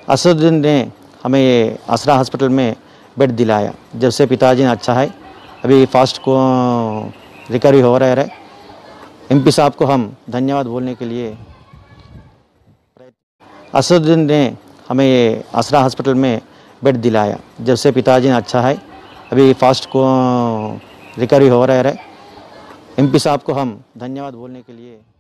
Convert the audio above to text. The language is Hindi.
असदुद्दीन ने हमें ये आसरा हॉस्पिटल में बेड दिलाया। जब से पिताजी ने अच्छा है, अभी फास्ट को रिकवरी हो रहा है। एमपी साहब को हम धन्यवाद बोलने के लिए असदुद्दीन ने हमें ये आसरा हॉस्पिटल में बेड दिलाया। जब से पिताजी ने अच्छा है, अभी फास्ट को रिकवरी हो रहा है। एमपी साहब को हम धन्यवाद बोलने के लिए